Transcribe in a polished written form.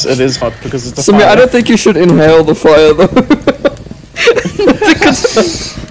Yes, it is hot because it's a Samir, fire. I don't think you should inhale the fire though. Because